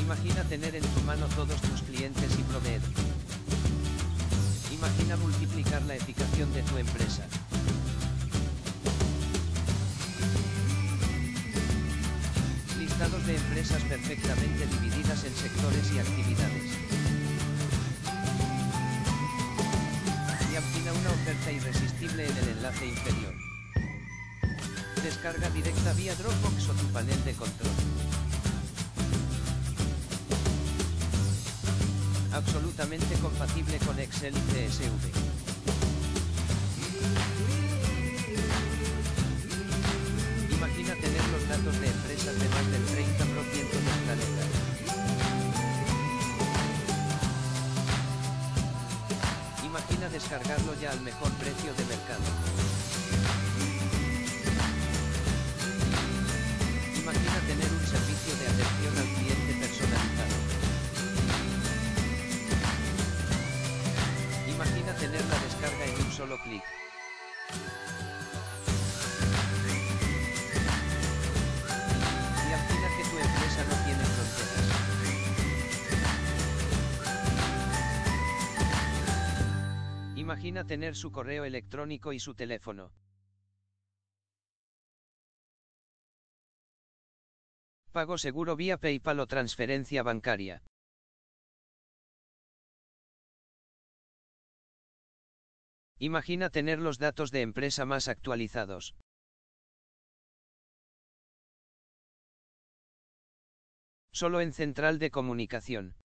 Imagina tener en tu mano todos tus clientes y proveedores. Imagina multiplicar la eficacia de tu empresa. Listados de empresas perfectamente divididas en sectores y actividades. Y obtiene una oferta irresistible en el enlace inferior. Descarga directa vía Dropbox o tu panel de control. Absolutamente compatible con Excel y CSV. Imagina tener los datos de empresas de más del 30% del planeta. Imagina descargarlo ya al mejor precio de mercado. Imagina tener un servicio de atención al cliente personalizado. Imagina tener la descarga en un solo clic. Imagina que tu empresa no tiene fronteras. Imagina tener su correo electrónico y su teléfono. Pago seguro vía PayPal o transferencia bancaria. Imagina tener los datos de empresa más actualizados. Solo en central de comunicación.